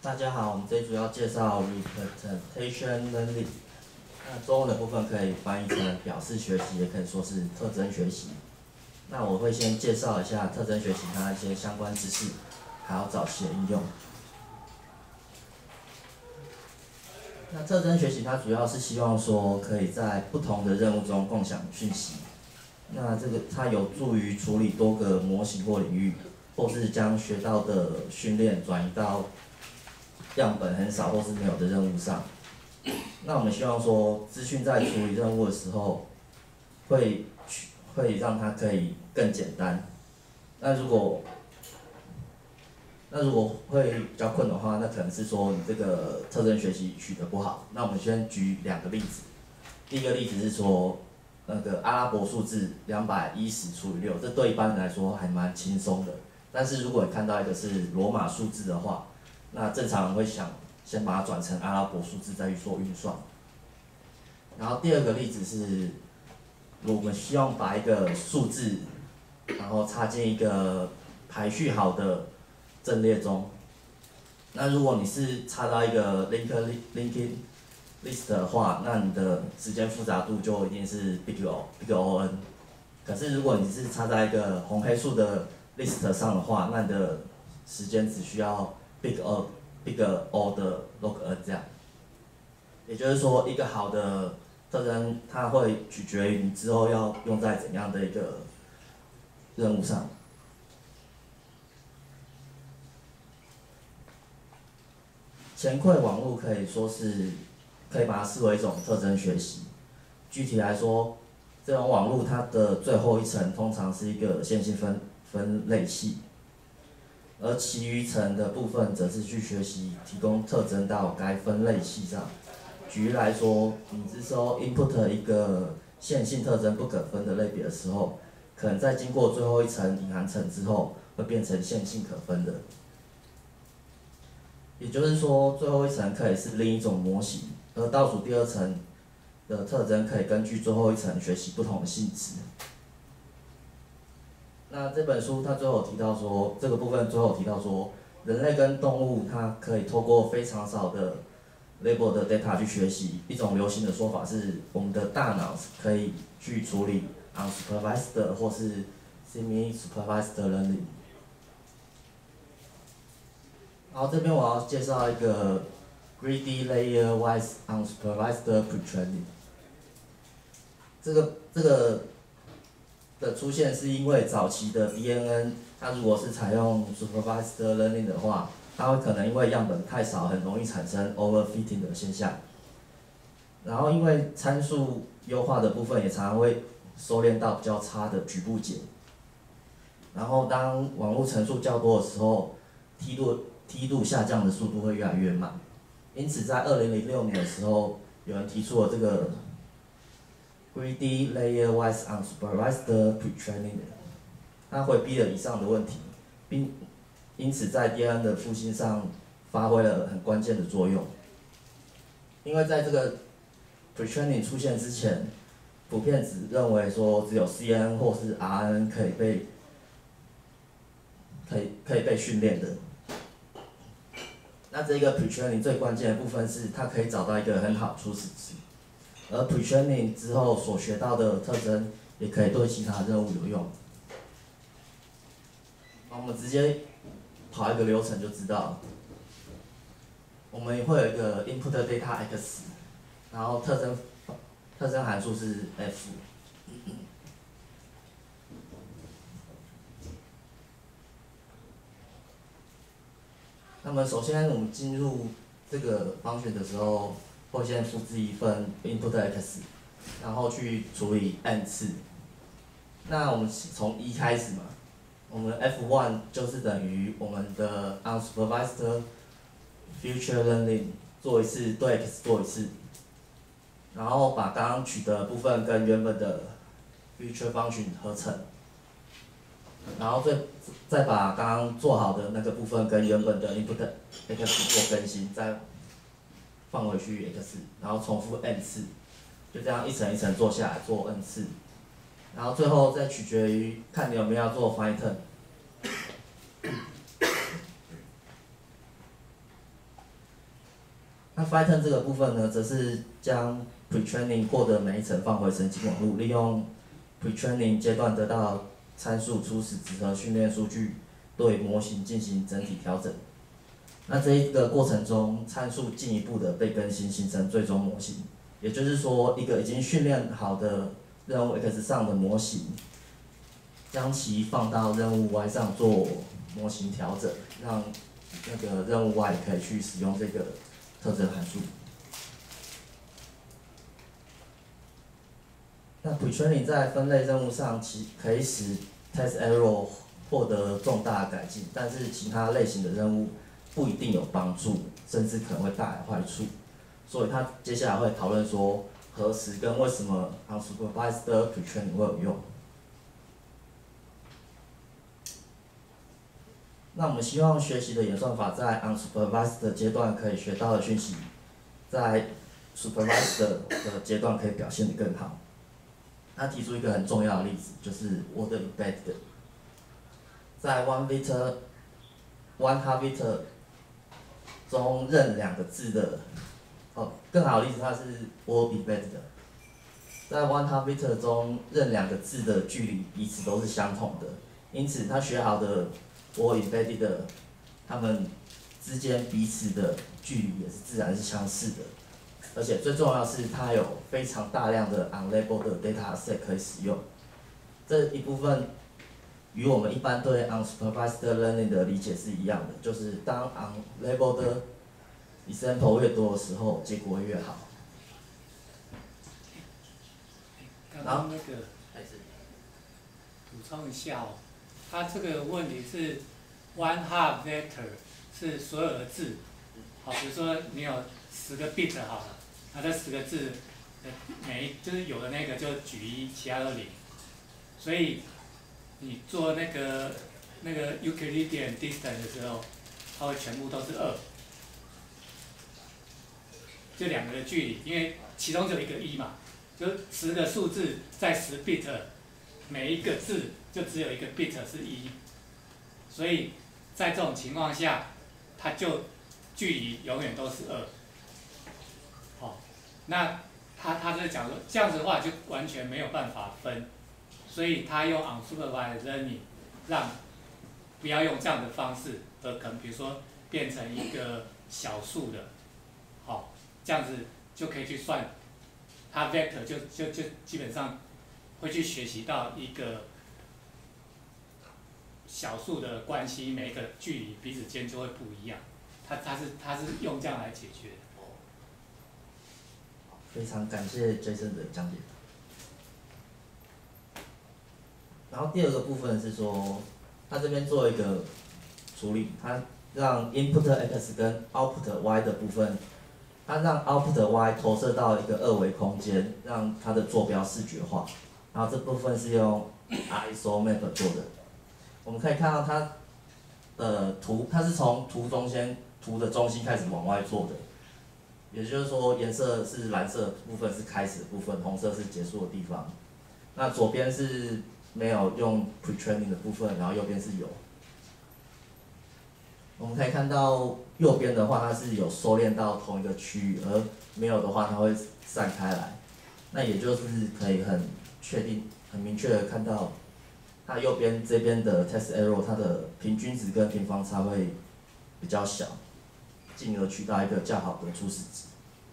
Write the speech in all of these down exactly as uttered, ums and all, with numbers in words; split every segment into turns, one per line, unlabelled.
大家好，我们这一组要介绍 representation learning。那中文的部分可以翻译成表示学习，也可以说是特征学习。那我会先介绍一下特征学习它一些相关知识，还有早期的应用。那特征学习它主要是希望说可以在不同的任务中共享讯息。那这个它有助于处理多个模型或领域，或是将学到的训练转移到样本很少或是没有的任务上。那我们希望说，资讯在处理任务的时候，会会让它可以更简单。那如果那如果会比较困的话，那可能是说你这个特征学习取得不好。那我们先举两个例子。第一个例子是说，那个阿拉伯数字两百一十除以六，这对一般人来说还蛮轻松的。但是如果你看到一个是罗马数字的话，那正常人会想先把它转成阿拉伯数字再去做运算。然后第二个例子是，我们希望把一个数字，然后插进一个排序好的阵列中。那如果你是插到一个 linked linked list 的话，那你的时间复杂度就一定是 big O big O N。可是如果你是插在一个红黑数的 list 上的话，那你的时间只需要 big O big O 的 log n 这样。也就是说，一个好的特征，它会取决于你之后要用在怎样的一个任务上。前馈网络可以说是，可以把它视为一种特征学习。具体来说，这种网络它的最后一层通常是一个线性分分类器，而其余层的部分则是去学习提供特征到该分类器上。举例来说，你是说 input 一个线性特征不可分的类别的时候，可能在经过最后一层隐含层之后，会变成线性可分的。也就是说，最后一层可以是另一种模型，而倒数第二层的特征可以根据最后一层学习不同的性质。那这本书它最后提到说，这个部分最后提到说，人类跟动物它可以透过非常少的 label 的 data 去学习。一种流行的说法是，我们的大脑可以去处理 unsupervised 或是 semi-supervised learning。然后这边我要介绍一个 greedy layer-wise unsupervised pretraining。这个这个的出现是因为早期的 D N N， 它如果是采用 supervised learning 的话，它会可能因为样本太少，很容易产生 overfitting 的现象。然后因为参数优化的部分也常常会收敛到比较差的局部解。然后当网络层数较多的时候，梯度梯度下降的速度会越来越慢。因此在二零零六年的时候，有人提出了这个 greedy layer-wise unsupervised pretraining， 它回避了以上的问题，并因此在 D N N 的复兴上发挥了很关键的作用。因为在这个 pretraining 出现之前，普遍只认为说只有 C N N 或是 R N N 可以被可以可以被训练的。那这个 pretraining 最关键的部分是，它可以找到一个很好初始值，而 pretraining 之后所学到的特征，也可以对其他任务有用。我们直接跑一个流程就知道了。我们会有一个 input data x， 然后特征特征函数是 f。那么首先我们进入这个function的时候，会先复制一份 input x， 然后去处理 n 次。那我们从一开始嘛，我们 f 一 就是等于我们的 unsupervised future learning 做一次对 x 做一次，然后把刚刚取得的部分跟原本的 future function 合成。然后再再把刚刚做好的那个部分跟原本的 input x 做更新，再放回去 x， 然后重复 n 次，就这样一层一层做下来，做 n 次，然后最后再取决于看你有没有要做 fine tune。 那 Python 这个部分呢，则是将 pre-training 过的每一层放回神经网络，利用 pre-training 阶段得到参数初始值和训练数据，对模型进行整体调整。那这一个过程中，参数进一步的被更新，形成最终模型。也就是说，一个已经训练好的任务 X 上的模型，将其放到任务 Y 上做模型调整，让那个任务 Y 可以去使用这个特征函数。那 pre-training 在分类任务上，其可以使 test error 获得重大改进，但是其他类型的任务不一定有帮助，甚至可能会带来坏处。所以他接下来会讨论说，何时跟为什么 unsupervised pre-training 会有用。那我们希望学习的演算法在 unsupervised 的阶段可以学到的讯息，在 supervised 的阶段可以表现得更好。他提出一个很重要的例子，就是 word embedded。在 one bit one habit 中认两个字的，哦，更好的例子它是 word embedded。在 one habit 中认两个字的距离彼此都是相同的，因此他学好的 word embedded 它们之间彼此的距离也是自然是相似的。而且最重要的是，它有非常大量的 unlabeled data set 可以使用。这一部分与我们一般对 unsupervised learning 的理解是一样的，就是当 unlabeled example 越多的时候，结果会越好。
刚刚那个补充一下哦，它这个问题是 one half vector 是所有的字，好，比如说你有十个 bit 好了。那这十个字，每一就是有的那个就举一，其他都零，所以你做那个那个 Euclidean distance 的时候，它会全部都是二，就两个的距离，因为其中只有一个一嘛，就十个数字在十 bit， 每一个字就只有一个 bit 是一，所以在这种情况下，它就距离永远都是二。那他他在讲说，这样子的话就完全没有办法分，所以他用 unsupervised learning 让不要用这样的方式，而可能比如说变成一个小数的，好，这样子就可以去算，它 vector 就就就基本上会去学习到一个小数的关系，每一个距离彼此间就会不一样，他他是他是用这样来解决的。
非常感谢 Jason 的讲解。然后第二个部分是说，他这边做一个处理，他让 input x 跟 output y 的部分，他让 output y 投射到一个二维空间，让它的坐标视觉化。然后这部分是用 I S O map 做的。我们可以看到它的图，它是从图中间图的中心开始往外做的。也就是说，颜色是蓝色部分是开始的部分，红色是结束的地方。那左边是没有用 pre-training 的部分，然后右边是有。我们可以看到右边的话，它是有收敛到同一个区域，而没有的话，它会散开来。那也就是可以很确定、很明确的看到，它右边这边的 test error 它的平均值跟平方差会比较小。进而取到一个较好的初始值。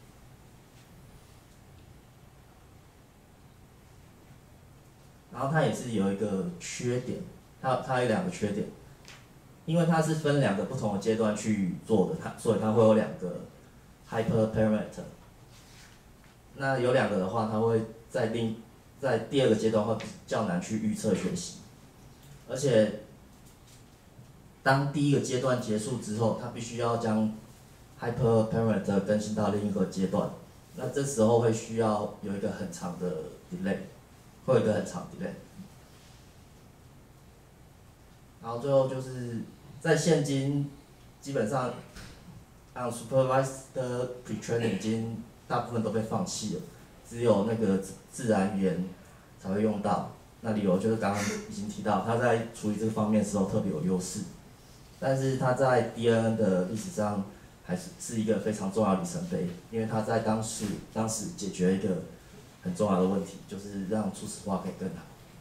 然后它也是有一个缺点，它它有两个缺点，因为它是分两个不同的阶段去做的，它所以它会有两个 hyperparameter。那有两个的话，它会在另在第二个阶段会比较难去预测学习，而且当第一个阶段结束之后，它必须要将hyperparameter 更新到另一个阶段，那这时候会需要有一个很长的 delay， 会有一个很长 delay。然后最后就是在现今基本上 unsupervised pre-training 已经大部分都被放弃了，只有那个自然语言才会用到。那理由就是刚刚已经提到，它在处理这个方面的时候特别有优势，但是它在 D N N 的历史上还是是一个非常重要的里程碑，因为它在当时当时解决一个很重要的问题，就是让初始化可以更好。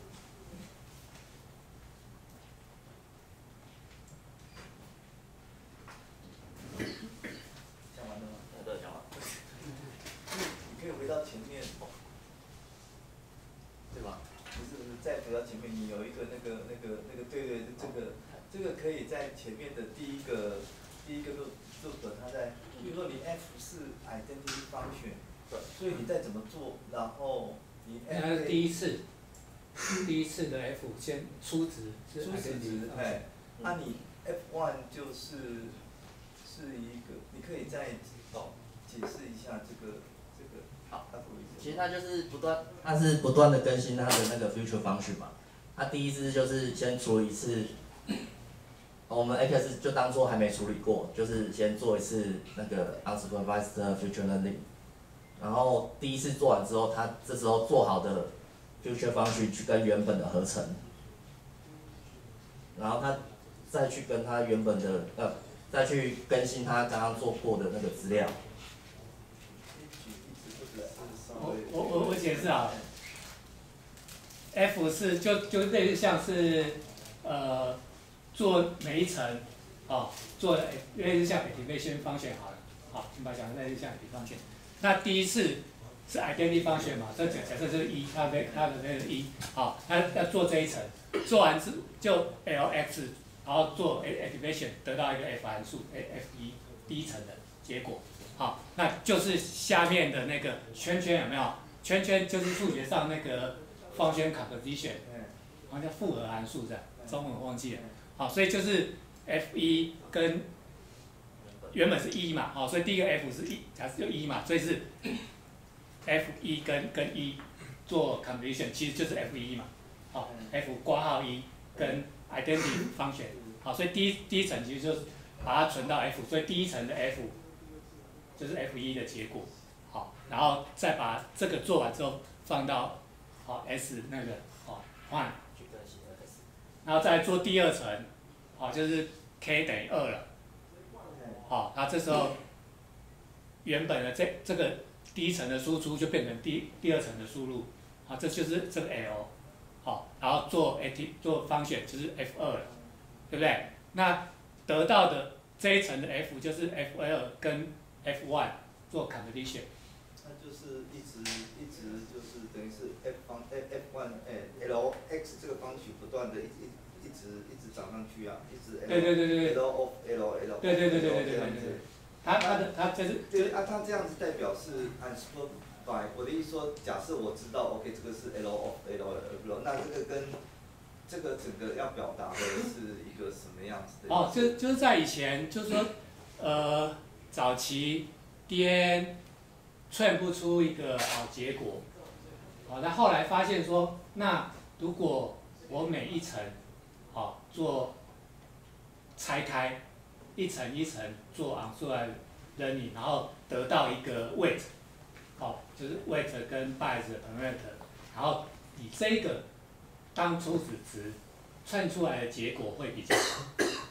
讲完了吗？对，讲完。你可以回到前面，对吧？不是不是，再回到前面，你有一个那个那个那个，对对，这个这个可以在前面的第一个第一个作作者他在，比如说你 F 是 identity function， 所以你再怎么做，然后你 F
那第一次，第一次的 F 先初值是
初始值，哎，那你 F one 就是是一个，你可以再哦解释一下这个这个。好，其实它就是不断，它是不断的更新它的那个 future function 嘛。它第一次就是先处理一次，我们 X 就当做还没处理过，就是先做一次那个 unsupervised future learning。然后第一次做完之后，它这时候做好的 future function 去跟原本的合成，然后它再去跟它原本的呃，再去更新它刚刚做过的那个资料。
我我我我解释啊 ，F 是就就类似像是呃做每一层哦，做类似像 activation function 好了，好，先把它讲类似像 activation function。那第一次是 identity function 嘛，这假假设是一，它的它的那个一，好，它要做这一层，做完之就 L X， 然后做 activation 得到一个 F 函数 F 一第一层的结果。好，那就是下面的那个圈圈有没有？圈圈就是数学上那个 function composition， 好像叫复合函数的，中文忘记了。好，所以就是 F 一跟原本是一嘛，好，所以第一个 F 是一，假设就一嘛，所以是 F 一跟跟一做 composition， 其实就是 F 一嘛，好 ，F 括号一跟 identity function， 好，所以第一第一层其实就是把它存到 F， 所以第一层的 F。就是 F 一 的结果，好，然后再把这个做完之后放到好 S 那个好换，然后再做第二层，好就是 K 等于二了，好，那这时候原本的这这个第一层的输出就变成第第二层的输入，好，这就是这个 L， 好，然后做 active 做方选就是 F 二了，对不对？那得到的这一层的 F 就是 F 二跟F 一 做 competition，
它就是一直一直就是等于是 F 方 F F 一哎 L X 这个方曲不断的一一一直一直涨上去啊，一直 L
对对对对
L of L L
对对对对对对
这样子。
它它的它就是
对啊，它这样子代表是 unsupervised。我的意思说，假设我知道 OK 这个是 L of L L， 那这个跟这个整个要表达的是一个什么样子的？
哦，就就是在以前就是说呃。早期 D N train 不出一个好结果，好，那后来发现说，那如果我每一层，好做拆开，一层一层做 unsupervised learning， 然后得到一个 weight， 好，就是 weight 跟 bias parameter， 然后以这个当初始值算出来的结果会比较好。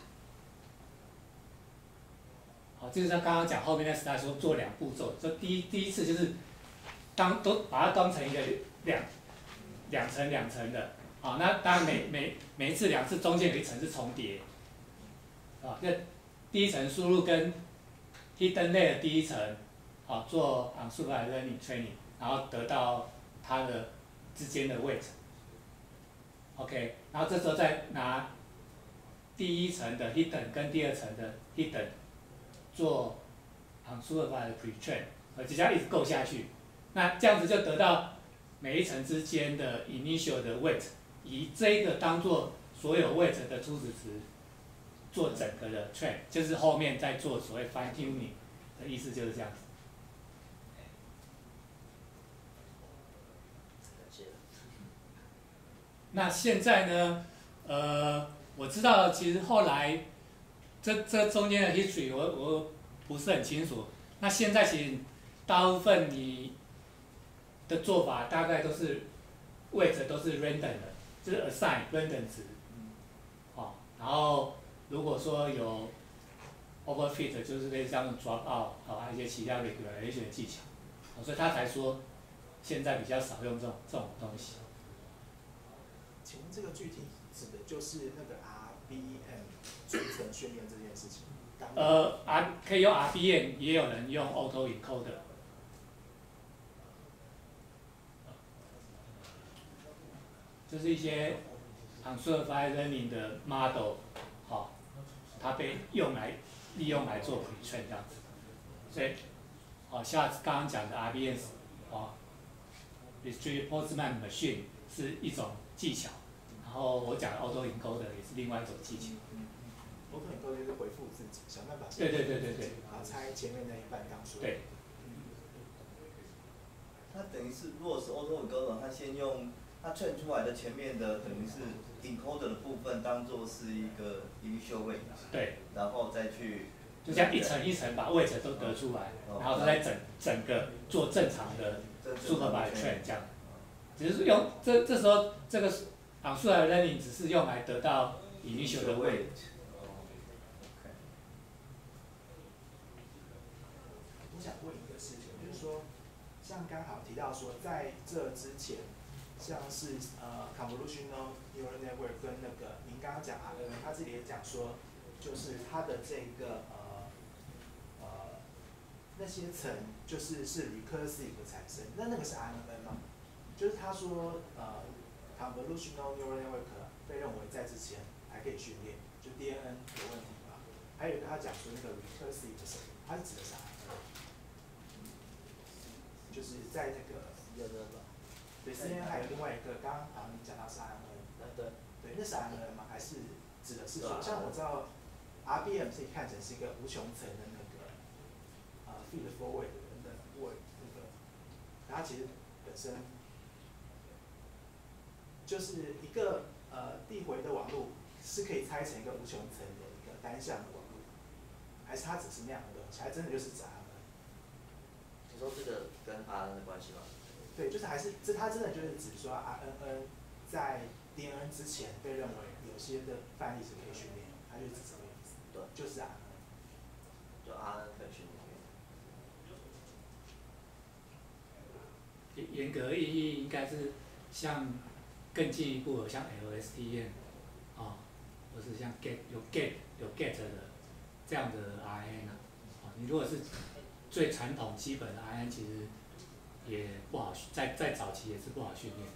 好，就是像刚刚讲后面那时代说做两步骤，就第一第一次就是当都把它当成一个两两层两层的，好，那当然每每每一次两次中间有一层是重叠，啊，那第一层输入跟 hidden layer 第一层，好做 unsupervised learning training， 然后得到它的之间的 weight，OK， 然后这时候再拿第一层的 hidden 跟第二层的 hidden。做 unsupervised pretrain， 呃，就这样一直够下去，那这样子就得到每一层之间的 initial 的 weight， 以这个当做所有 weight 的初始值，做整个的 train， 就是后面再做所谓 fine tuning 的意思就是这样子。那现在呢，呃，我知道其实后来。这这中间的 history 我我不是很清楚。那现在其实大部分你的做法大概都是 weight 都是 random 的，就是 assign random 值，好，然后如果说有 overfit 就是类似像 drop out 啊，还有一些其他 regularization 的技巧，所以他才说现在比较少用这种这种东西。
请问这个具体指的就是那个 R B M 组成训练这件事情？
呃，R 可以用 R B M， 也有人用 auto encoder。就是一些 unsupervised learning 的 model， 好、哦，它被用来利用来做 pretrain 这样子。所以，哦，像刚刚讲的 R B M， 哦 ，Restrict Postman Machine 是一种技巧，然后我讲的 auto encoder 也是另外一种技巧。
auto encoder 就是回复自己，想办法。
对对对对对。
然后猜前面那一半刚说。
对。
它等于是，如果是 auto encoder，它先用它 train 出来的前面的等于是 encoder 的部分当做是一个 initial weight，
对，
然后再去
就像一层一层把位置都得出来，然后再整整个做正常的 supervised train 这样。只是用这这时候这个 unsupervised learning 只是用来得到 initial 的 weight。
我想问一个事情，就是说，像刚好提到说，在这之前。像是呃 convolutional neural network 跟那个您刚刚讲 R N N， 他这里也讲说，就是它的这个呃呃那些层就是是 recursive 的产生，那那个是 R N N 吗？就是他说呃 convolutional neural network 被认为在之前还可以训练，就 D N N 有问题嘛？还有一个他讲说那个 recursive 的什么，它是指的是 R N N， 就是在那个对 C N N 还有另外一个，刚刚好像你讲到是 R N N， 对对，那是 R N N 吗？还是指的是说，像我知道 R B M 是看成是一个无穷层的那个呃 feed forward 的我那个，它其实本身就是一个呃递回的网络是可以拆成一个无穷层的一个单向的网络，还是它只是那样的东西，还真的就是指 R N N？
你说这个跟 R N N 的关系吗？
对，就是还是这，它真的就是指说 R N N 在 D N N 之前被认为有些的范例是可以训练，它就指这个意思。
对，
就是 R N N。
就 R N N 可以训
练。严格意义应该是像更进一步的，像 L S T M， 啊、哦，或是像 get 有 get 有 get 的这样的 R N N 啊，哦，你如果是最传统基本的 R N N， 其实也不好，在在早期也是不好训练。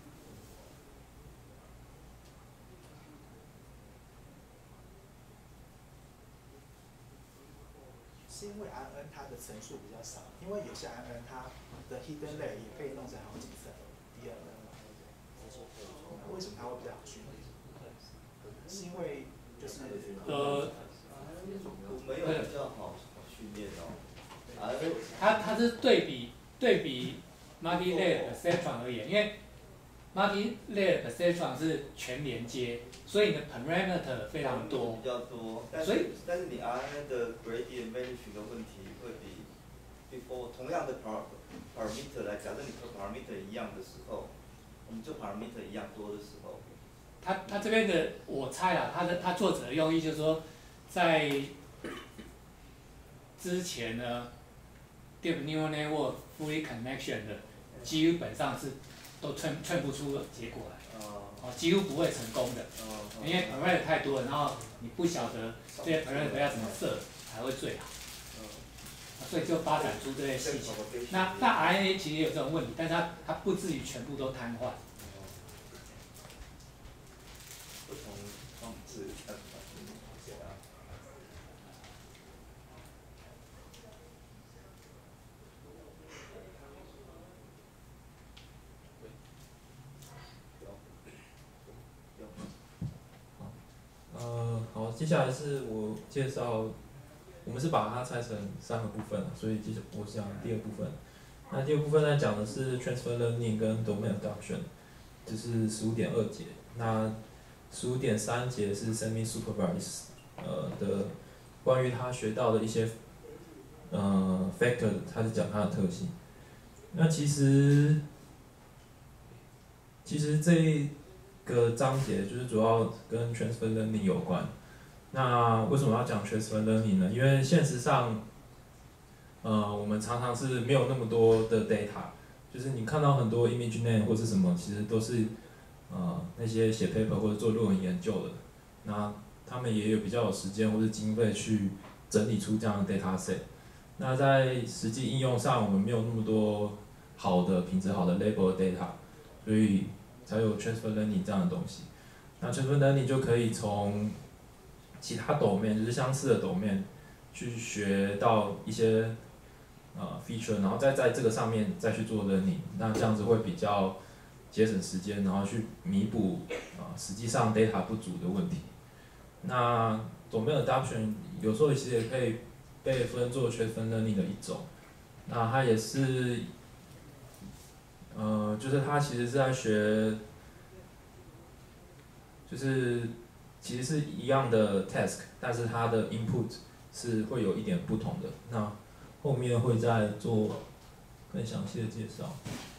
是因为 R N N 它的层数比较少，因为有些 R N N 它的 hidden layer 也可以弄成好几层 D N N 嘛，对不对？那为什么它会比较好训练？是因为就是
呃，
没有比较好训练哦。
它它是对比对比 multi-layer perceptron 而言，因为 multi-layer perceptron 是全连接，所以你的 parameter 非常多。
比较多，但是但是你 R N N 的 gradient management 的问题会比 before 同样的 par parameter 来，假设你和 parameter 一样的时候，我们就 parameter 一样多的时候。
他他这边的我猜啦，他的他作者的用意就是说，在之前呢 ，deep neural network fully connection 的基本上是都串串不出结果来，哦，几乎不会成功的，因为 parameter 太多了，然后你不晓得这些 parameter 要怎么设才会最好，所以就发展出这些细节。那那 R N A 其实也有这种问题，但是它它不至于全部都瘫痪。
不同方式看法。
呃，好，接下来是我介绍，我们是把它拆成三个部分，所以接着我讲第二部分。那第二部分呢讲的是 transfer learning 跟 domain adoption， 这是十五点二节。那十五点三节是 semi supervised 呃的关于他学到的一些呃 factor， 他是讲它的特性。那其实其实这个章节就是主要跟 transfer learning 有关。 那为什么要讲 transfer learning 呢？因为现实上，呃，我们常常是没有那么多的 data， 就是你看到很多 ImageNet 或是什么，其实都是呃那些写 paper 或者做论文研究的，那他们也有比较有时间或是经费去整理出这样的 data set。那在实际应用上，我们没有那么多好的品质好的 label data， 所以才有 transfer learning 这样的东西。那 transfer learning 就可以从其他 domain， 就是相似的 domain 去学到一些呃 feature， 然后再在这个上面再去做 learning， 那这样子会比较节省时间，然后去弥补呃实际上 data 不足的问题。那 domain adoption 有时候其实也可以被分作 transfer learning 的一种，那它也是，呃，就是它其实是在学，就是其实是一样的 task， 但是它的 input 是会有一点不同的。那后面会再做更详细的介绍。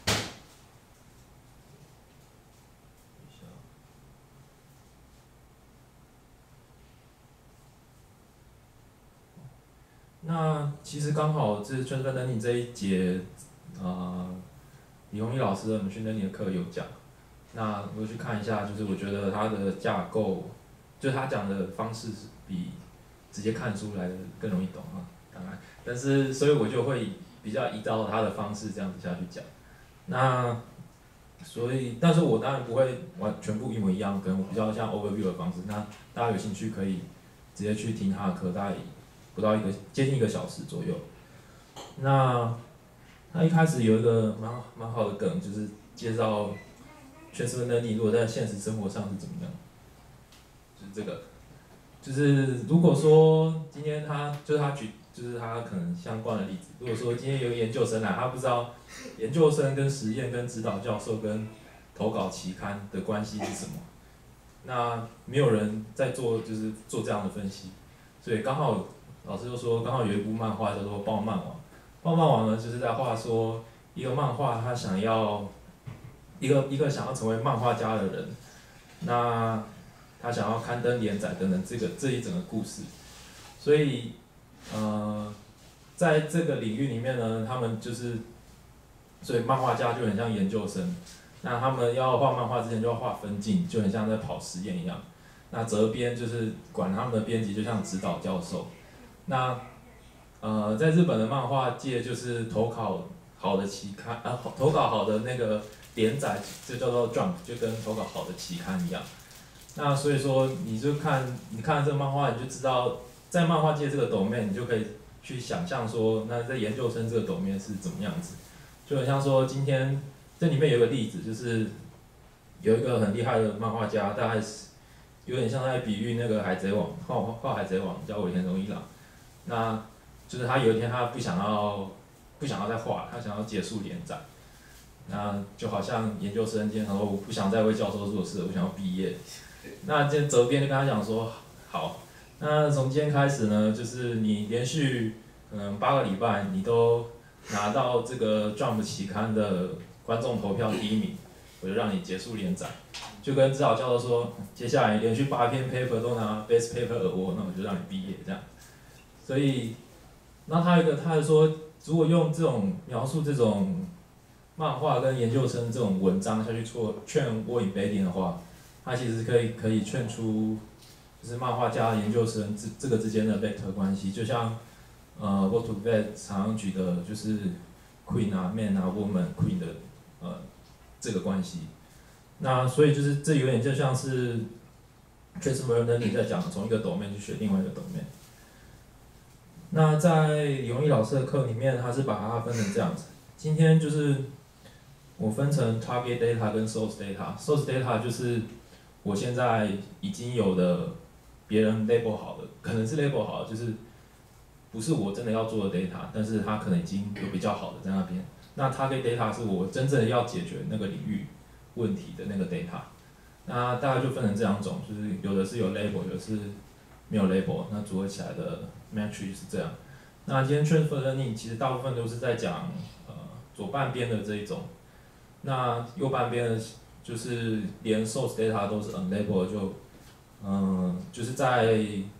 那其实刚好这 transfer learning 这一节，呃，李宏毅老师的 machine learning 的课有讲。那我去看一下，就是我觉得它的架构，就是他讲的方式是比直接看出来的更容易懂啊，当然，但是所以我就会比较依照他的方式这样子下去讲。那所以，但是我当然不会完全部一模一样，跟比较像 overview 的方式。那大家有兴趣可以直接去听他的课，大概不到一个接近一个小时左右。那他一开始有一个蛮蛮好的梗，就是介绍 transfer learning 如果在现实生活上是怎么样，就是这个，就是如果说今天他就是他举就是他可能相关的例子，如果说今天有个研究生来，他不知道研究生跟实验跟指导教授跟投稿期刊的关系是什么，那没有人在做就是做这样的分析，所以刚好老师就说刚好有一部漫画叫做《爆漫王》，《爆漫王》呢就是在画说一个漫画他想要一个一个想要成为漫画家的人，那他想要刊登连载等等这个这一整个故事，所以呃在这个领域里面呢，他们就是所以漫画家就很像研究生，那他们要画漫画之前就要画分镜，就很像在跑实验一样。那责编就是管他们的编辑，就像指导教授。那呃，在日本的漫画界，就是投稿好的期刊，啊，投稿好的那个连载，这叫做 Jump， 就跟投稿好的期刊一样。那所以说，你就看，你看这个漫画，你就知道，在漫画界这个 domain， 你就可以去想象说，那在研究生这个 domain 是怎么样子。就很像说，今天这里面有一个例子，就是有一个很厉害的漫画家，大概是有点像在比喻那个海贼王，画画海贼王叫尾田荣一郎。那就是他有一天他不想要不想要再画，他想要结束连载。那就好像研究生今天说我不想再为教授做事，我想要毕业。那今天责编就跟他讲说，好，那从今天开始呢，就是你连续可能八个礼拜你都拿到这个 Jump 期刊的观众投票第一名，我就让你结束连载。就跟指导教授说，接下来连续八篇 paper 都拿 Best Paper Award， 那我就让你毕业这样。所以，那他有一个，他说，如果用这种描述这种漫画跟研究生这种文章下去做劝 word embedding 的话，它其实可以可以劝出，就是漫画家研究生这这个之间的 vector 关系，就像呃 word to vet 常常举的就是 queen 啊 man 啊 woman queen 的呃这个关系。那所以就是这有点就像是 transfer learning 在讲从一个 domain 去学另外一个 domain。那在李荣毅老师的课里面，他是把它分成这样子。今天就是我分成 target data 跟 source data。source data 就是我现在已经有的别人 label 好的，可能是 label 好的，就是不是我真的要做的 data， 但是它可能已经有比较好的在那边。那 target data 是我真正要解决那个领域问题的那个 data。那大概就分成这两种，就是有的是有 label， 有的是没有 label， 那组合起来的 matrix 是这样。那今天 transfer learning 其实大部分都是在讲呃左半边的这一种，那右半边的就是连 source data 都是 unlabeled， 就嗯、呃、就是在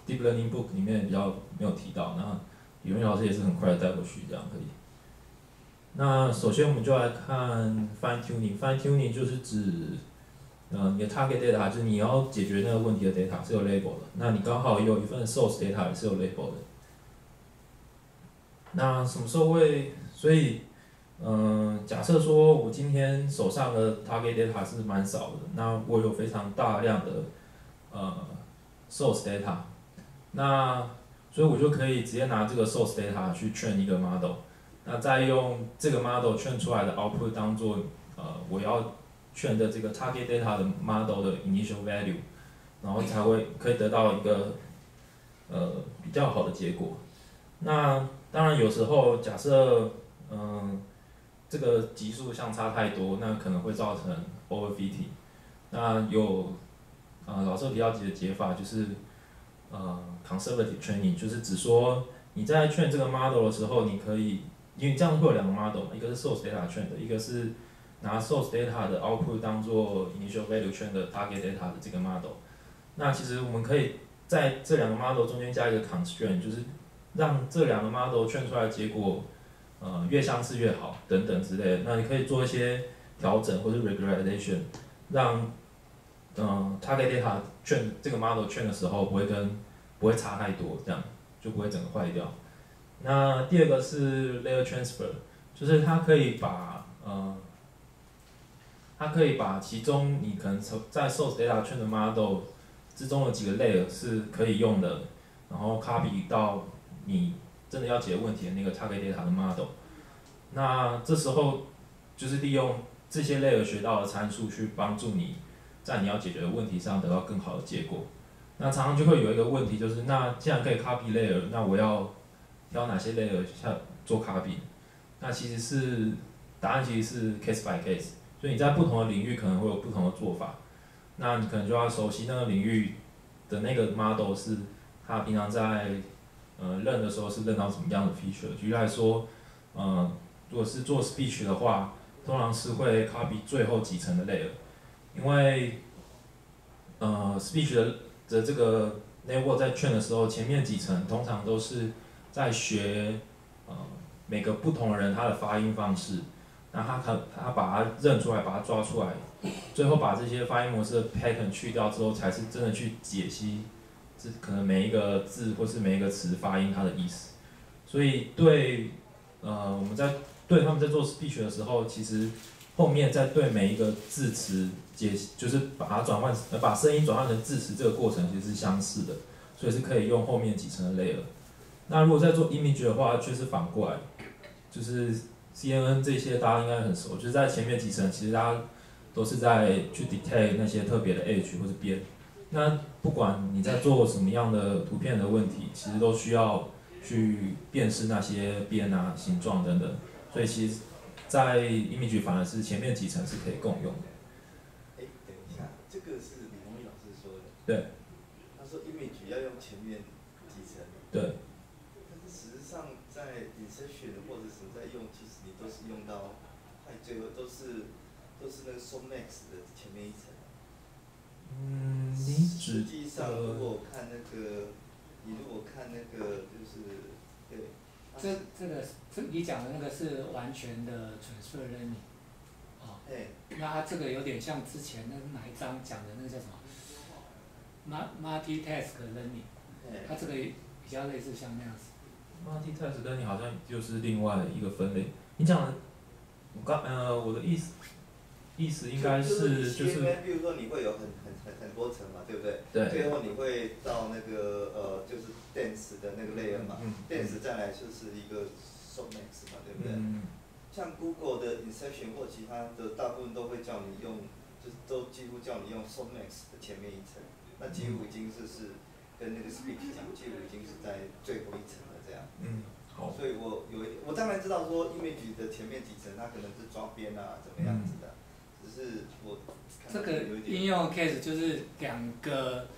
Deep Learning Book 里面比较没有提到，那语文老师也是很快的带过去，这样可以。那首先我们就来看 Fine Tuning，Fine Tuning 就是指，呃，你的 Target Data 就是你要解决那个问题的 data 是有 label 的，那你刚好有一份 Source Data 也是有 label 的。那什么时候会？所以，嗯、呃，假设说我今天手上的 Target Data 是蛮少的，那我有非常大量的呃 Source Data， 那所以我就可以直接拿这个 Source Data 去 train 一个 model， 那再用这个 model train 出来的 output 当做呃我要 train 的这个 Target Data 的 model 的 initial value， 然后才会可以得到一个呃比较好的结果。那当然有时候假设嗯、呃、这个级数相差太多，那可能会造成 overfitting。那有呃老师比较级的解法就是呃 conservative training， 就是指说你在 train 这个 model 的时候，你可以因为这样会有两个 model， 一个是 source data train 的，一个是拿 source data 的 output 当做 initial value train 的 target data 的这个 model。那其实我们可以在这两个 model 中间加一个 constraint， 就是让这两个 model train 出来的结果，呃，越相似越好，等等之类的。那你可以做一些调整或是 regularization， 让，呃 target data train 这个 model train 的时候不会跟不会差太多，这样就不会整个坏掉。那第二个是 layer transfer， 就是它可以把呃，它可以把其中你可能在 source data train 的 model 之中的几个 layer 是可以用的，然后 copy 到你真的要解决问题的那个 target data 的 model。那这时候就是利用这些 layer 学到的参数去帮助你在你要解决的问题上得到更好的结果。那常常就会有一个问题，就是那既然可以 copy layer， 那我要挑哪些 layer 下做 copy？ 那其实是答案其实是 case by case， 所以你在不同的领域可能会有不同的做法。那你可能就要熟悉那个领域的那个 model 是它平常在呃认的时候是认到什么样的 feature。举例来说，呃，如果是做 speech 的话，通常是会 copy 最后几层的 layer， 因为呃 speech 的的这个 network 在 train 的时候，前面几层通常都是在学呃每个不同的人他的发音方式，那他可他把它认出来，把它抓出来，最后把这些发音模式的 pattern 去掉之后，才是真的去解析这可能每一个字或是每一个词发音它的意思。所以对呃我们在对他们在做 speech 的时候，其实后面在对每一个字词解，就是把它转换，呃，把声音转换成字词这个过程其实是相似的，所以是可以用后面几层的 layer。那如果在做 image 的话，却是反过来，就是 C N N 这些大家应该很熟，就是在前面几层其实大家都是在去 detect 那些特别的 edge 或是边。那不管你在做什么样的图片的问题，其实都需要去辨识那些边啊、形状等等，所以其实在 image 反而是前面几层是可以共用的。
哎，等一下，这个是李宏毅老师说的。
对。
他说 image 要用前面几层。
对。
但是事实上，在 insertion 或者是在用，其实你都是用到，它最后都是都是那个 somax 的前面一层。
嗯，你指
实际上，如果看那个，你如果看那个就是对。
这这个这你讲的那个是完全的 transfer learning， 哦，那它这个有点像之前那哪一章讲的那个叫什么？multi-task learning， 它这个比较类似像那样子。
multi-task learning 好像就是另外一个分类。你讲的，我刚呃我的意思意思应该是就是。
比如说你会有很很很很多层嘛，对不对？
对。
最后你会到那个呃就是 dense 的那个 layer 嘛，
嗯嗯、
dense 再来就是一个 somax 嘛，对不对？
嗯、
像 Google 的 insertion 或其他的大部分都会叫你用，就是都几乎叫你用 somax 的前面一层，那几乎已经就是跟那个 speech 讲，几乎已经是在最后一层了这样。
嗯，好。
所以我有一我当然知道说 image 的前面几层它可能是抓边啊怎么样子的。嗯，只是我
这个应用 case 就是两个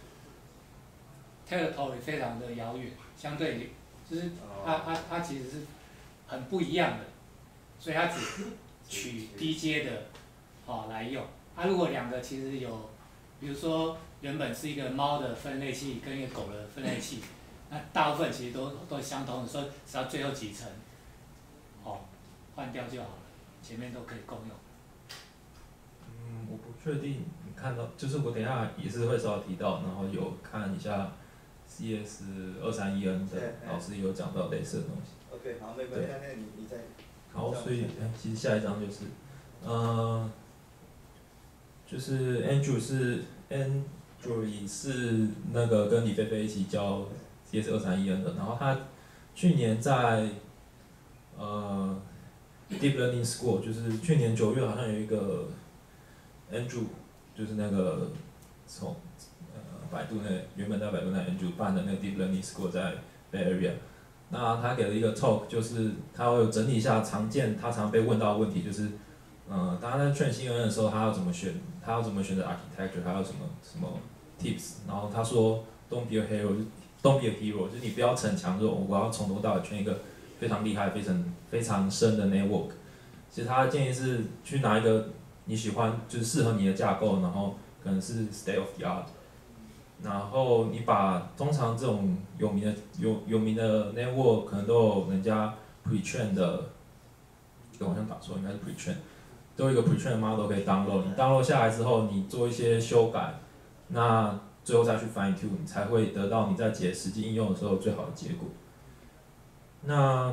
territory 非常的遥远，相对就是它它它其实是很不一样的，所以它只取低阶的哦来用。它、啊、如果两个其实有比如说原本是一个猫的分类器跟一个狗的分类器，那大部分其实都都相通的，所以只要最后几层，哦，换掉就好了，前面都可以共用。
嗯，我不确定你看到，就是我等一下也是会稍微提到，然后有看一下 C S 二三一 N 的老师有讲到类似的东西。
OK， 好，没关系，那你你再。
好，所以哎，其实下一章就是，呃，就是 Andrew 是 Andrew 是那个跟李菲菲一起教 C S 二三一 N 的，然后他去年在呃 Deep Learning School， 就是去年九月好像有一个 Andrew， 就是那个从呃百度那原本在百度那 Andrew 办的那个 Deep Learning School 在 Bay Area。那他给了一个 talk， 就是他会整理一下常见他常被问到的问题，就是，呃，当他在劝新人的时候，他要怎么选，他要怎么选择 architecture， 他要什么什么 tips， 然后他说 don't be a hero，don't be a hero， 就是你不要逞强，说我要从头到尾圈一个非常厉害、非常非常深的 network。其实他的建议是去拿一个你喜欢，就是适合你的架构，然后可能是 state of the art。然后你把通常这种有名的有有名的 network 可能都有人家 pre-train 的，我好像打错，应该是 pre-train， 都有一个 pre-train 的 model 可以 download， 你 download 下来之后，你做一些修改，那最后再去 fine tune， 你才会得到你在解实际应用的时候最好的结果。那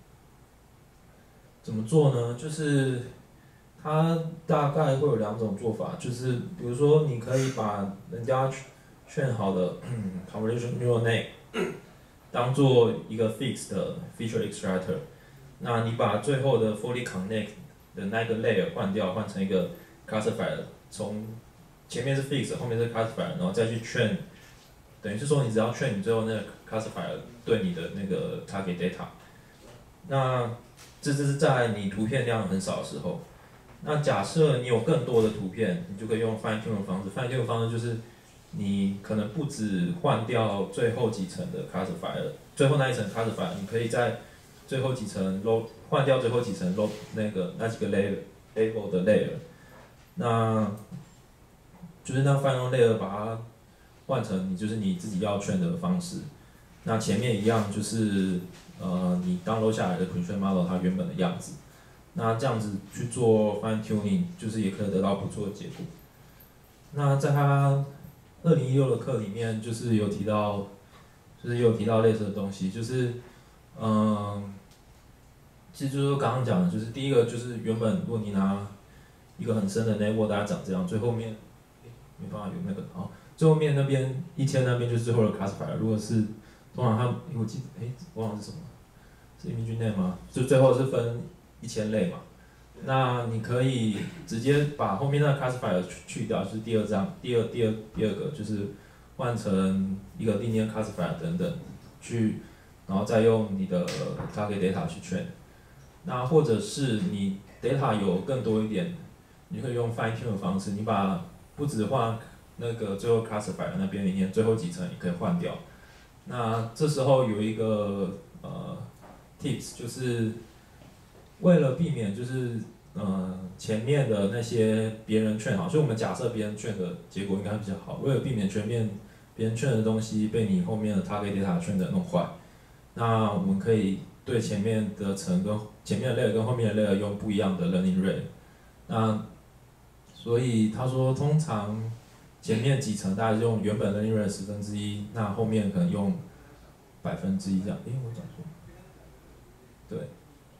怎么做呢？就是它大概会有两种做法，就是比如说你可以把人家劝好的 convolutional neural net 当做一个 fixed 的 feature extractor， 那你把最后的 fully connect 的那个 layer 换掉，换成一个 classifier， 从前面是 fixed， 后面是 classifier， 然后再去 train， 等于是说你只要 train 你最后那个 classifier 对你的那个 target data。那这这是在你图片量很少的时候。那假设你有更多的图片，你就可以用 fine tune 的方式。fine tune 的方式就是你可能不止换掉最后几层的 classifier， 最后那一层 classifier， 你可以在最后几层 load 换掉最后几层 load 那个那几个 layer label 的 layer， 那就是那 final layer 把它换成你就是你自己要train的方式。那前面一样就是呃你 download 下来的 pre-trained model 它原本的样子。那这样子去做 fine tuning， 就是也可以得到不错的结果。那在他二零一六的课里面，就是有提到，就是有提到类似的东西，就是，嗯，其实就是刚刚讲的，就是第一个就是原本如果你拿一个很深的 network， 大家长这样，最后面，没办法有那个，好，最后面那边一千那边就是最后的 classifier， 如果是通常它，我记得，哎，我忘了是什么，是 ImageNet 吗？就最后是分一千类嘛。那你可以直接把后面那个 classifier 去掉，就是第二章，第二第二第二个就是换成一个 linear classifier 等等，去，然后再用你的 target data 去 train。那或者是你 data 有更多一点，你可以用 fine tune 的方式，你把不只换那个最后 classifier 那边里面最后几层，你可以换掉。那这时候有一个呃 tips 就是。为了避免就是呃前面的那些别人劝好，所以我们假设别人劝的结果应该比较好。为了避免全面别人劝的东西被你后面的 target data 劝的弄坏，那我们可以对前面的层跟前面的 layer 跟后面的 layer 用不一样的 learning rate。那所以他说通常前面几层大概用原本 learning rate 十分之一，那后面可能用百分之一这样。诶，我讲错，对。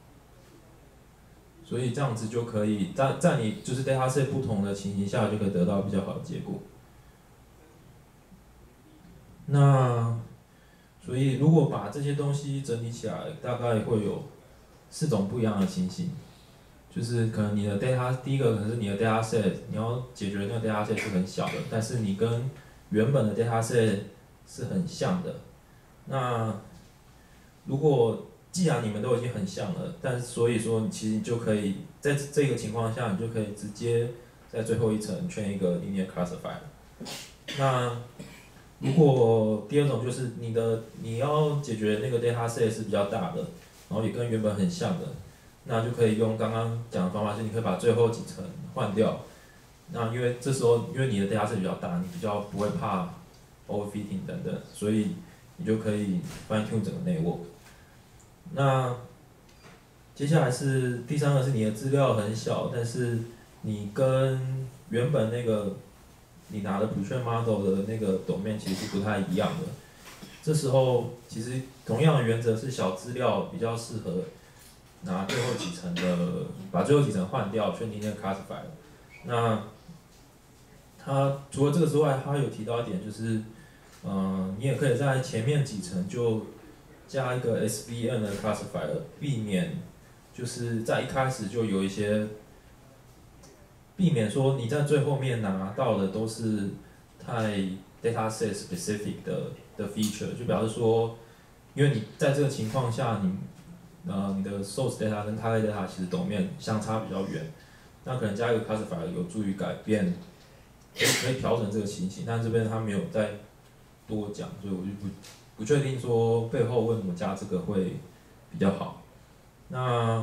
所以这样子就可以在在你就是 dataset 不同的情形下，就可以得到比较好的结果。那所以如果把这些东西整理起来，大概会有四种不一样的情形。就是可能你的 data 第一个可能是你的 dataset， 你要解决那个 dataset 是很小的，但是你跟原本的 dataset 是很像的。那如果既然你们都已经很像了，但是所以说你其实你就可以在这个情况下，你就可以直接在最后一层圈一个 linear classifier。那如果第二种就是你的你要解决那个 dataset 是比较大的，然后也跟原本很像的，那就可以用刚刚讲的方法，就是你可以把最后几层换掉， 那因为这时候因为你的 data set 比较大，你比较不会怕 overfitting 等等，所以你就可以 fine tune 整个 network。那接下来是第三个是你的资料很小，但是你跟原本那个你拿的 pre-trained model 的那个 domain 其实是不太一样的。这时候其实同样的原则是小资料比较适合拿最后几层的，把最后几层换掉，确定那个 classifier。那它除了这个之外，它有提到一点就是，嗯、呃，你也可以在前面几层就加一个 S V N 的 classifier， 避免就是在一开始就有一些，避免说你在最后面拿到的都是太 dataset specific 的的 feature， 就表示说，因为你在这个情况下，你呃你的 source data 跟 target data 其实 domain 相差比较远，那可能加一个 classifier 有助于改变，可以可以调整这个情形，但这边他没有再多讲，所以我就不不确定说背后为什么加这个会比较好。那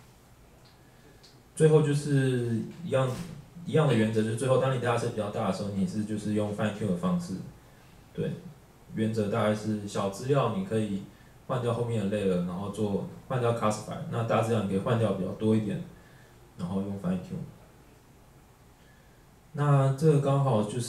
最后就是一样一样的原则，就是最后当你 data set 比较大的时候，你是就是用 fine tune 的方式，对，原则大概是小资料你可以换掉后面的 layer， 然后做换掉 classifier， 那大资料你可以换掉比较多一点，然后用 fine tune。那这个刚好就是，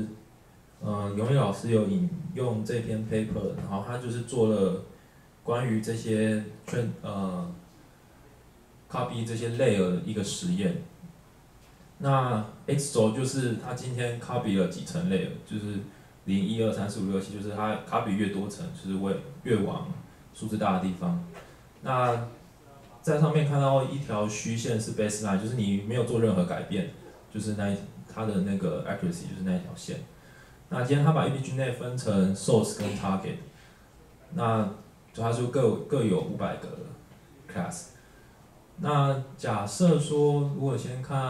呃，永义老师有引用这篇 paper， 然后他就是做了关于这些圈呃 copy 这些 layer 的一个实验。那 x 轴就是他今天 copy 了几层 layer， 就是零、一、二、三、四、五、六、七，就是他 copy 越多层，就是为越往数字大的地方。那在上面看到一条虚线是 baseline， 就是你没有做任何改变，就是那一它的那个 accuracy 就是那一条线。那今天他把 A P G 内分成 source 跟 target， 那就它就各各有五百个 class。那假设说，如果先看，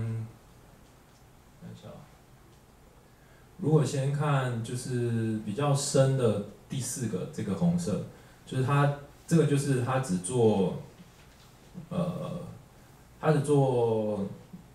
看一下，如果先看就是比较深的第四个这个红色，就是它这个就是它只做，呃，它只做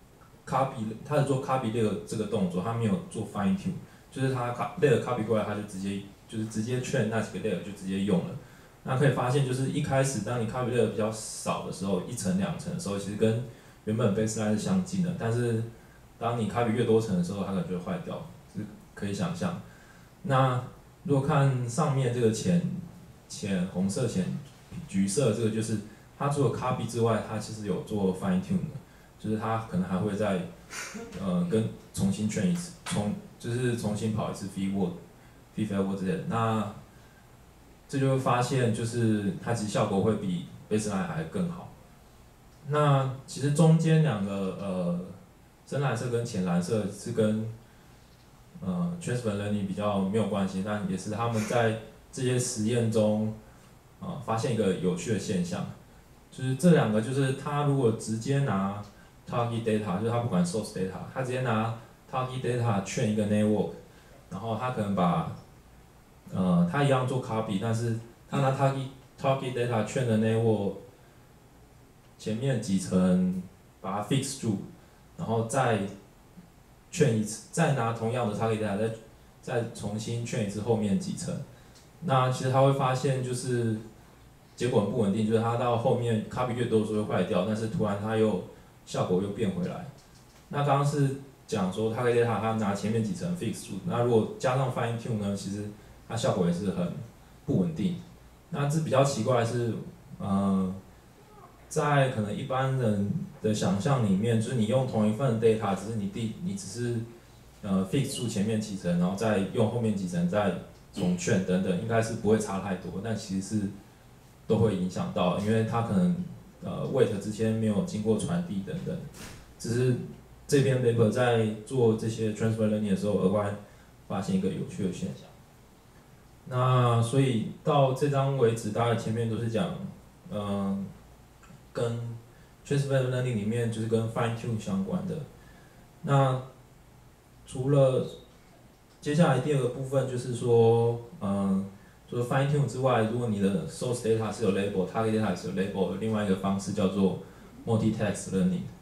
copy， 它只做 copy 这个这个动作，它没有做 fine tune， 就是它 layer copy 过来，它就直接就是直接劝那几个 layer 就直接用了。那可以发现，就是一开始当你 copy layer 比较少的时候，一层两层的时候，其实跟原本 baseline 是相近的。但是当你 copy 越多层的时候，它可能就会坏掉，是可以想象。那如果看上面这个浅浅红色、浅橘色，这个就是它除了 copy 之外，它其实有做 fine tune 的，就是它可能还会再呃跟重新劝一次，重就是重新跑一次 feed word、feed word 之类的。那这就会发现，就是它其实效果会比 baseline 还更好。那其实中间两个呃深蓝色跟浅蓝色是跟呃 transfer learning 比较没有关系，但也是他们在这些实验中啊、呃、发现一个有趣的现象，就是这两个就是他如果直接拿 target data， 就是他不管 source data， 他直接拿 target data 劝一个 network， 然后他可能把呃，他一样做 copy， 但是他拿 target target data 劝的 network 前面几层把它 fix 住，然后再劝一次，再拿同样的 target data 再再重新劝一次后面几层。那其实他会发现就是结果很不稳定，就是他到后面 copy 越多的时候会坏掉，但是突然他又效果又变回来。那刚刚是讲说 target data 他拿前面几层 fix 住，那如果加上 fine tune 呢，其实它效果也是很不稳定。那这比较奇怪的是，呃，在可能一般人的想象里面，就是你用同一份 data， 只是你第你只是呃 fix 住前面几层，然后再用后面几层再重劝等等，应该是不会差太多。但其实是都会影响到，因为它可能呃 weight 之间没有经过传递等等。只是这篇 paper 在做这些 transfer learning 的时候，额外发现一个有趣的现象。那所以到这章为止，大概前面都是讲，嗯、呃，跟 transfer learning 里面就是跟 fine tune 相关的。那除了接下来第二个部分就是说，嗯、呃，除了 fine tune 之外，如果你的 source data 是有 label，target data 是有 label 的，另外一个方式叫做 multi-text learning。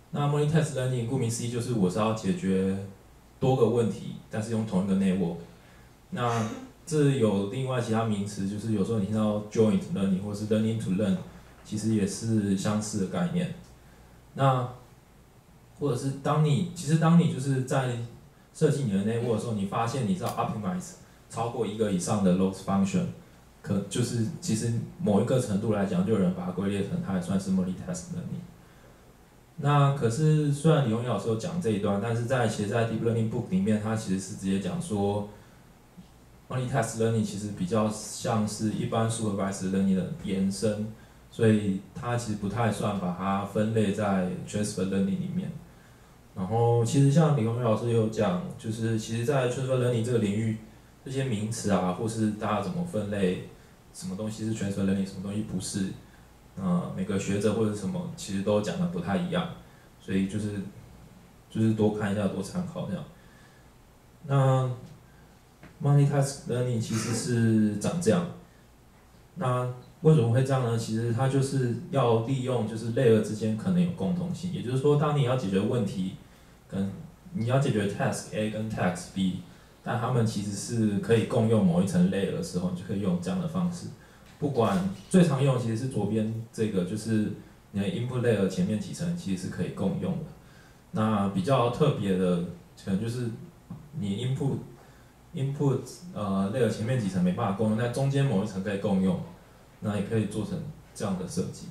那 multitask learning 顾名思义就是我是要解决多个问题，但是用同一个 network。那这有另外其他名词，就是有时候你听到 joint learning 或是 learning to learn， 其实也是相似的概念。那或者是当你其实当你就是在设计你的 network 的时候，你发现你知道 optimize 超过一个以上的 loss function， 可就是其实某一个程度来讲，就有人把它归类成它也算是 multitask learning。那可是虽然李宏毅老师有讲这一段，但是在其实，在 Deep Learning Book 里面，它其实是直接讲说 multitask learning 其实比较像是一般 supervised learning 的延伸，所以它其实不太算把它分类在 transfer learning 里面。然后其实像李宏毅老师也有讲，就是其实在 transfer learning 这个领域，这些名词啊，或是大家怎么分类，什么东西是 transfer learning， 什么东西不是。呃，每个学者或者什么，其实都讲的不太一样，所以就是就是多看一下，多参考这样。那 multitask learning 其实是长这样，那为什么会这样呢？其实它就是要利用就是 layer 之间可能有共同性，也就是说，当你要解决问题，跟你要解决 task A 跟 task B， 但它们其实是可以共用某一层 layer 的时候，你就可以用这样的方式。不管最常用的其实是左边这个，就是你的 input layer 前面几层其实是可以共用的。那比较特别的，可能就是你 input input 呃 layer 前面几层没办法共用，但中间某一层可以共用，那也可以做成这样的设计。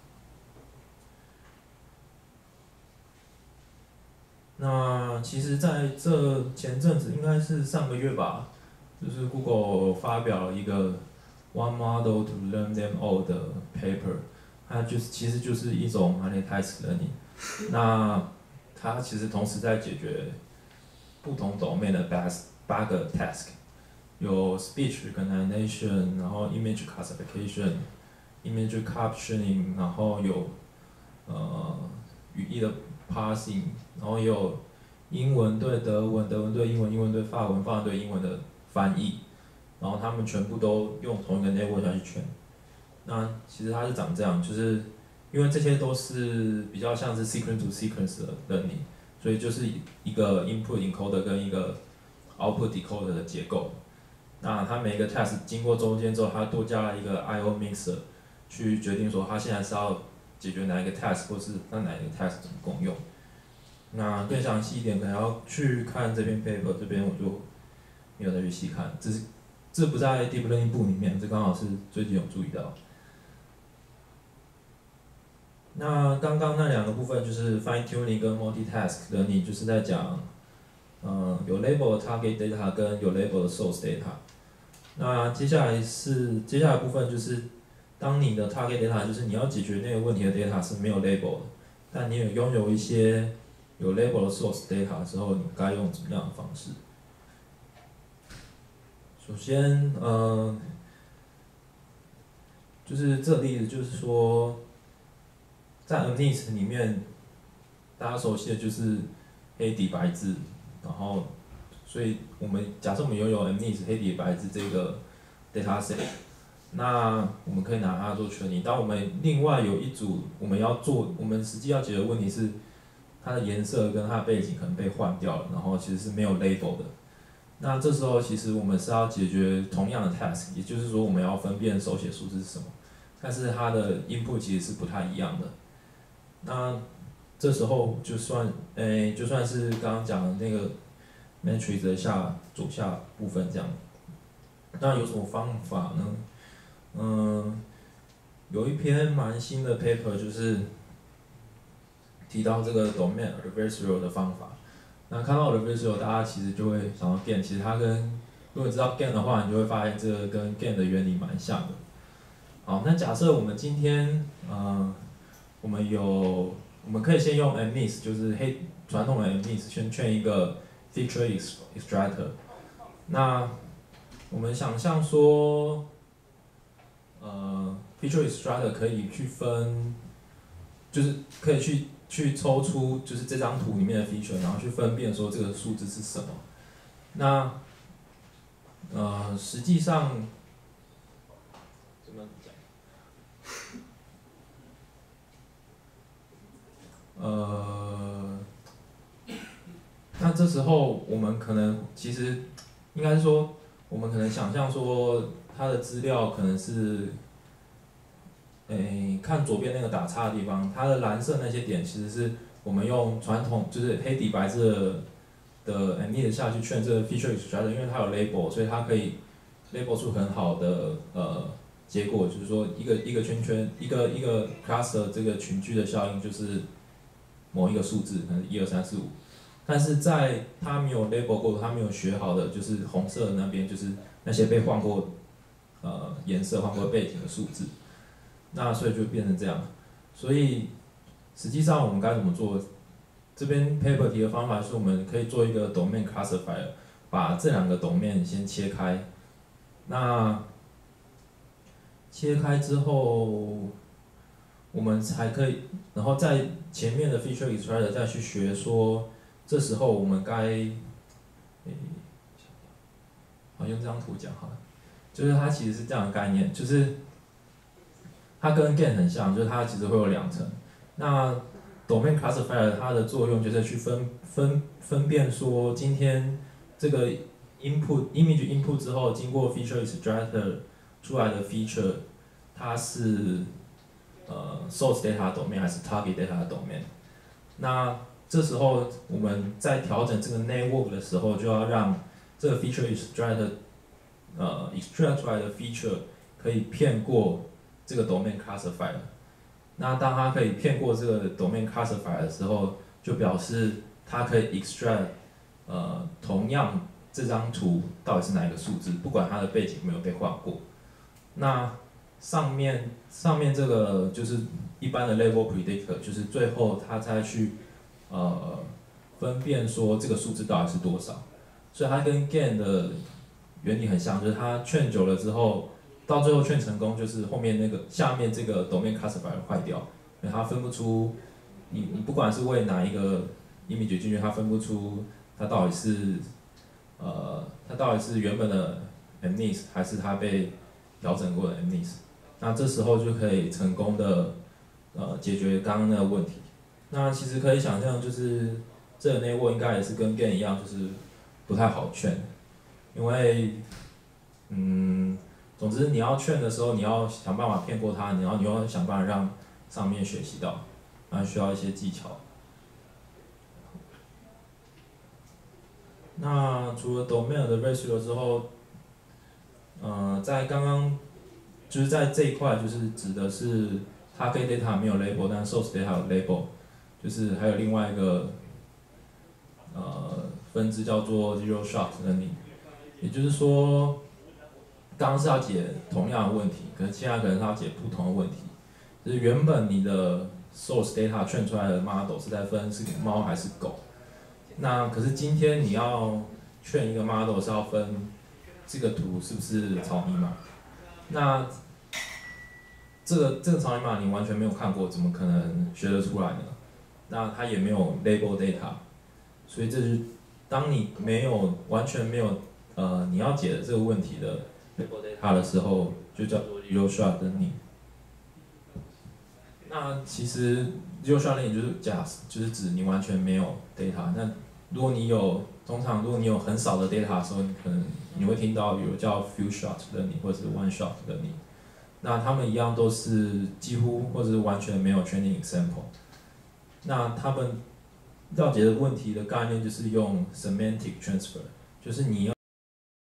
那其实在这前阵子应该是上个月吧，就是 Google 发表了一个One model to learn them all 的 paper， 它就是其实就是一种 multitask learning。那它其实同时在解决不同 domain 的八八个 task， 有 speech recognition， 然后 image classification、image captioning， 然后有呃语义的 parsing， 然后也有英文对德文、德文对英文、英文对法文、法文对英文的翻译。然后他们全部都用同一个 network 下去圈。那其实它是长这样，就是因为这些都是比较像是 sequence to sequence 的 learning， 所以就是一个 input encoder 跟一个 output decoder 的结构。那它每一个 task 经过中间之后，它多加了一个 I O mixer， 去决定说它现在是要解决哪一个 task， 或是那哪一个 task 怎么共用。那更详细一点，可能要去看这篇 paper， 这边我就没有再去细看，只是。这不在 Deep Learning Book 里面，这刚好是最近有注意到。那刚刚那两个部分就是 Fine Tuning 跟 Multitask Learning， 就是在讲，呃，有 Label 的 Target Data 跟有 Label 的 Source Data。那接下来是接下来部分就是，当你的 Target Data 就是你要解决那个问题的 Data 是没有 Label 的，但你有拥有一些有 Label 的 Source Data 的时候，你该用怎么样的方式？首先，呃，就是这例子，就是说，在 MNIST 里面，大家熟悉的就是黑底白字，然后，所以我们假设我们拥有 MNIST 黑底白字这个 dataset， 那我们可以拿它做training。当我们另外有一组我们要做，我们实际要解决的问题是，它的颜色跟它的背景可能被换掉了，然后其实是没有 label 的。那这时候其实我们是要解决同样的 task， 也就是说我们要分辨手写数字是什么，但是它的 input 其实是不太一样的。那这时候就算诶、欸，就算是刚刚讲的那个 matrix 的下左下部分这样，那有什么方法呢？嗯，有一篇蛮新的 paper 就是提到这个 domain adversarial 的方法。那看到 adversarial， 大家其实就会想到 GAN， 其实它跟如果你知道 GAN 的话，你就会发现这个跟 GAN 的原理蛮像的。好，那假设我们今天，呃，我们有，我们可以先用 MNIST， 就是黑传统的 MNIST， 先圈一个 feature extractor。那我们想象说，呃 ，feature extractor 可以去分，就是可以去。去抽出就是这张图里面的 feature， 然后去分辨说这个数字是什么。那呃，实际上怎么讲？呃， 那这时候我们可能其实应该是说，我们可能想象说它的资料可能是，诶，看左边那个打叉的地方，它的蓝色那些点其实是我们用传统就是黑底白字的 M D 下去劝这个 feature extractor， 因为它有 label， 所以它可以 label 出很好的呃结果，就是说一个一个圈圈一个一个 class 的这个群聚的效应就是某一个数字，可能一二三四五。但是在它没有 label 过，它没有学好的，就是红色的那边，就是那些被换过呃颜色、换过背景的数字，那所以就变成这样。所以实际上我们该怎么做？这边 paper 提的方法是，我们可以做一个 domain classifier， 把这两个 domain 先切开。那切开之后，我们才可以，然后在前面的 feature extractor 再去学说。这时候我们该，诶，好用这张图讲好了，就是它其实是这样的概念，就是它跟 Gen 很像，就是它其实会有两层。那 Domain Classifier 它的作用就是去分分分辨说，今天这个 input image input 之后，经过 feature extractor 出来的 feature， 它是呃 source data domain 还是 target data domain？ 那这时候我们在调整这个 network 的时候，就要让这个 feature extract 呃 extract 出来的 feature 可以骗过这个 domain classifier。那当它可以骗过这个 domain classifier 的时候，就表示它可以 extract 呃同样这张图到底是哪一个数字，不管它的背景没有被换过。那上面上面这个就是一般的 label predictor， 就是最后它再去呃，分辨说这个数字到底是多少，所以它跟 Gen 的原理很像，就是它劝久了之后，到最后劝成功，就是后面那个下面这个 domain classifier 坏掉，因为它分不出，你你不管是喂哪一个 image 进去，它分不出它到底是呃它到底是原本的 M N I S 还是它被调整过的 M N I S， 那这时候就可以成功的呃解决刚刚那个问题。那其实可以想象，就是这个 network 应该也是跟 Gen 一样，就是不太好劝，因为，嗯，总之你要劝的时候，你要想办法骗过它，然后你要想办法让上面学习到，那需要一些技巧。那除了 domain 的 ratio 之后，呃，在刚刚就是在这一块，就是指的是 target data 没有 label， 但 source data 有 label。就是还有另外一个呃分支叫做 zero shot learning， 也就是说，刚刚是要解同样的问题，可是现在可能是要解不同的问题。就是原本你的 source data 劝出来的 model 是在分是猫还是狗，那可是今天你要劝一个 model 是要分这个图是不是草泥马，那这个这个草泥马你完全没有看过，怎么可能学得出来呢？那它也没有 label data， 所以这是当你没有完全没有呃你要解的这个问题的 label data 的时候，就叫做 zero shot learning。那其实 zero shot learning 就是假就是指你完全没有 data。那如果你有通常如果你有很少的 data 的时候，你可能你会听到有叫 few shot learning 或者是 one shot learning。那他们一样都是几乎或者是完全没有 training example。那他们要解的问题的概念就是用 semantic transfer， 就是你